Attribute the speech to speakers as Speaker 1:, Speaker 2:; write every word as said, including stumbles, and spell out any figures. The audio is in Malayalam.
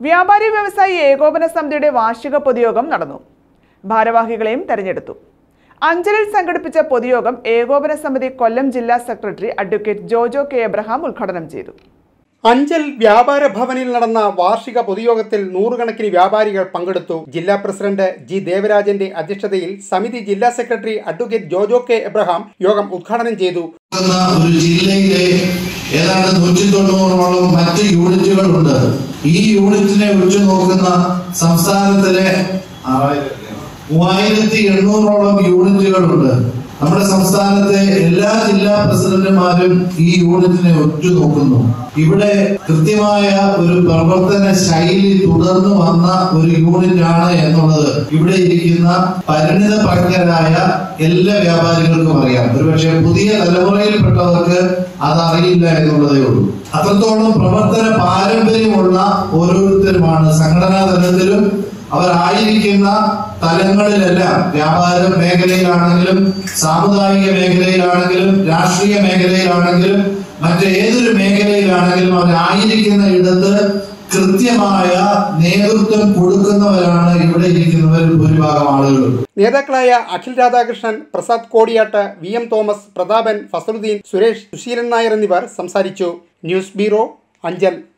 Speaker 1: വ്യാപാരി വ്യവസായി ഏകോപന സമിതിയുടെ വാർഷിക പൊതുയോഗം നടന്നു. ഭാരവാഹികളെയും തെരഞ്ഞെടുത്തു. അഞ്ചലിൽ സംഘടിപ്പിച്ച പൊതുയോഗം ഏകോപന സമിതി കൊല്ലം ജില്ലാ secretary advocate Jojo K Abraham ഉദ്ഘാടനം ചെയ്തു.
Speaker 2: അഞ്ചൽ വ്യാപാര ഭവനിൽ നടന്ന വാർഷിക പൊതുയോഗത്തിൽ നൂറുകണക്കിന് വ്യാപാരികൾ പങ്കെടുത്തു. ജില്ലാ പ്രസിഡന്റ് ജി ദേവരാജന്റെ അധ്യക്ഷതയിൽ സമിതി ജില്ലാ secretary advocate Jojo K Abraham യോഗം ഉദ്ഘാടനം ചെയ്തു.
Speaker 3: ഒരു ജില്ലയിലെ ഏതാണ്ട് നൂറ്റി തൊണ്ണൂറോളം മറ്റ് യൂണിറ്റുകളുണ്ട്. ഈ യൂണിറ്റിനെ ഉറ്റുനോക്കുന്ന സംസ്ഥാനത്തിലെ മൂവായിരത്തി എണ്ണൂറോളം യൂണിറ്റുകളുണ്ട്. നമ്മുടെ സംസ്ഥാനത്തെ എല്ലാ ജില്ലാ പ്രസിഡന്റുമാരും ഈ യൂണിറ്റിനെ ഉറ്റുനോക്കുന്നു. ഇവിടെ കൃത്യമായ ഒരു പ്രവർത്തന ശൈലി തുടർന്നു വന്ന ഒരു യൂണിറ്റ് ആണ് എന്നുള്ളത് ഇവിടെ ഇരിക്കുന്ന പരിണിത പ്രജ്ഞരായ എല്ലാ വ്യാപാരികൾക്കും അറിയാം. ഒരുപക്ഷെ പുതിയ തലമുറയിൽപ്പെട്ടവർക്ക് അതറിയില്ല എന്നുള്ളതേ ഉള്ളൂ. അത്രത്തോളം പ്രവർത്തന പാരമ്പര്യമുള്ള ഓരോരുത്തരുമാണ് സംഘടനാ തലത്തിലും അവരായിരിക്കുന്ന തലങ്ങളിലെല്ലാം, വ്യാപാര മേഖലയിലാണെങ്കിലും സാമുദായിക മേഖലയിലാണെങ്കിലും രാഷ്ട്രീയ മേഖലയിലാണെങ്കിലും മറ്റേതൊരു മേഖലയിലാണെങ്കിലും അവരായിരിക്കുന്ന ഇടത്ത് കൃത്യമായ നേതൃത്വം കൊടുക്കുന്നവരാണ് ഇവിടെ ഇരിക്കുന്നവർ ഭൂരിഭാഗം ആളുകൾ.
Speaker 2: നേതാക്കളായ അഖിൽ രാധാകൃഷ്ണൻ, പ്രസാദ് കോടിയാട്ട്, വി എം തോമസ്, പ്രതാപൻ, ഫസലുദ്ദീൻ, സുരേഷ്, സുശീലൻ നായർ എന്നിവർ സംസാരിച്ചു. News bureau, Anchal.